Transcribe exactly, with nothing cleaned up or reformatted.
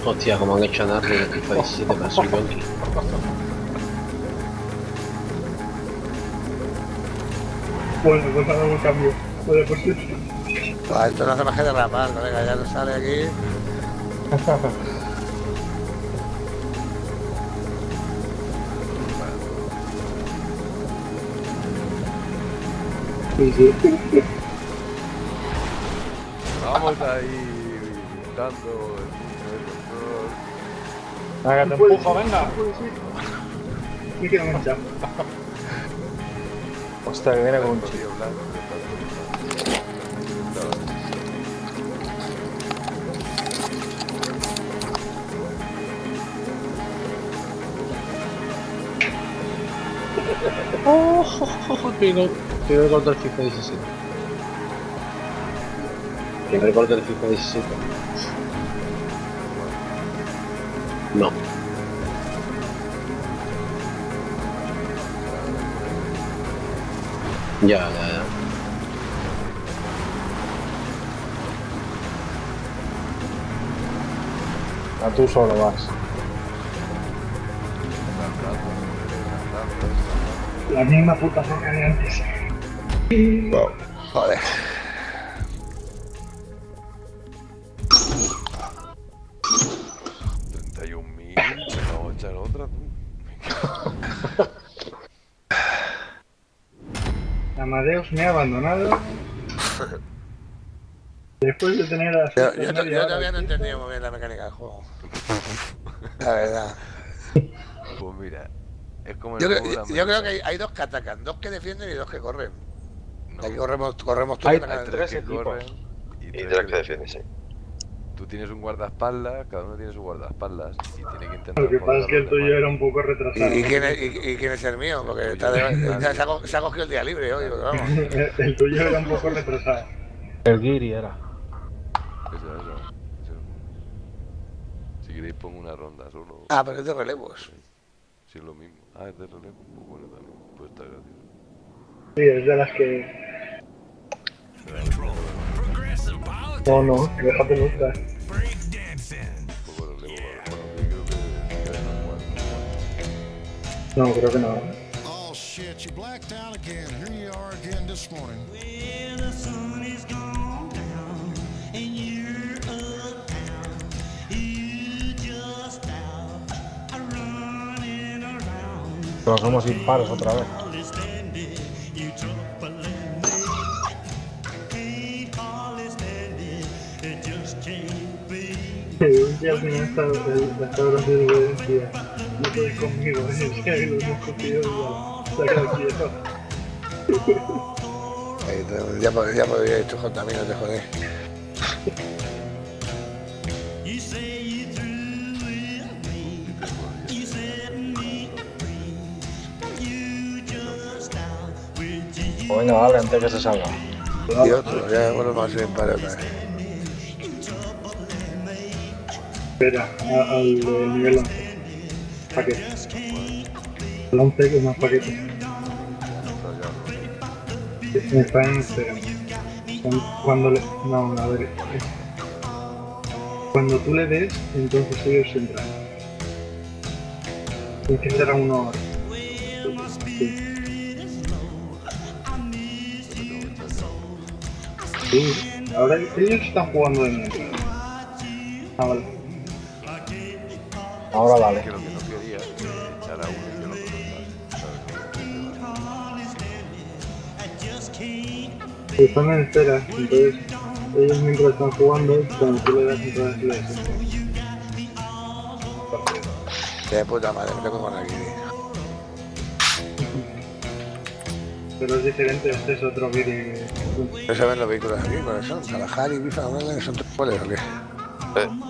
Hostia, como han hecho a Nardi en el FIFA diecisiete para su Yonki. Bueno, pues ahora un cambio. Puede por sí. Bah, esto no hace más que derramar, colega, ya no sale aquí. Sí, sí. Vamos ahí dando el control. Venga, te Puede empujo, ser, venga. puede ser. Me quedo enganchado. Hostia, que viene con un Tío chico. blanco, Oh, oh, oh, oh, primer, primer gol del FIFA diecisiete. Primer gol del FIFA diecisiete. No. Ya, ya, ya. A tú solo vas. La misma puta foca de antes. Wow. Joder. treinta y un mil, me vamos a echar otra, tú. Amadeus me ha abandonado. Después de tener a Yo, yo, to- yo todavía no he entendido muy bien la mecánica del juego. La verdad. Pues mira, es como en Yo, el creo- juego de yo, yo creo América. que hay, hay dos que atacan, dos que defienden y dos que corren. No, Aquí corremos, corremos todos. Hay y atacan hay el- tres tres que equipos. corren Y y tres tres que defienden, sí. Tú tienes un guardaespaldas, cada uno tiene su guardaespaldas y tiene que intentar. Lo que pasa es que el joder a los tuyo demás. era un poco ¿Y, retrasado. y quién es, y, y quién es el mío? Porque El está tuyo. de- se, ha, co- se ha cogido el día libre hoy, pero vamos. El tuyo era un poco retrasado. El Giri era. Eso, eso, eso. Si queréis pongo una ronda solo. Ah, pero es de relevos. Si es lo mismo. Ah, es de relevo. Pues bueno, también. Pues está gracioso. Sí, es de las que... No, no, déjate mostrar. Un poco relevo. Bueno, yo creo que ya no jugar. No, creo que no. Oh shit, you blacked out again. Here you are again this morning. Pero somos disparos otra vez. Sí, al final está el restaurante de decía, no puedes conmigo, es que lo hemos cogido y se ha quedado quieto. Ahí te- Ya, pod- ya podría haber hecho contaminos de joder. Pues venga, dale, antes que se salga. Y otro, ya volvemos a ser para otra vez. Espera, a- al de nivel once. Paquete. El once que más paquete. Me están esperando. Cuando- Cuando le... No, a ver. Cuando tú le des, entonces ellos entran. Tienes que ser a uno ahora. Sí. Sí, ahora ellos están jugando de mientras. Ah, vale. Ahora dale. Que lo que no quería es echar a uno y que el otro no está. Si están en espera, entonces ellos mientras están jugando, cuando tú le das entonces les entran. De puta madre, me tengo con aquí. Pero es diferente, este es otro vídeo. No se ven los vehículos aquí, ¿cuáles son? Kalahari, Bifa, ¿cuáles son tres cuáles o qué? Eh,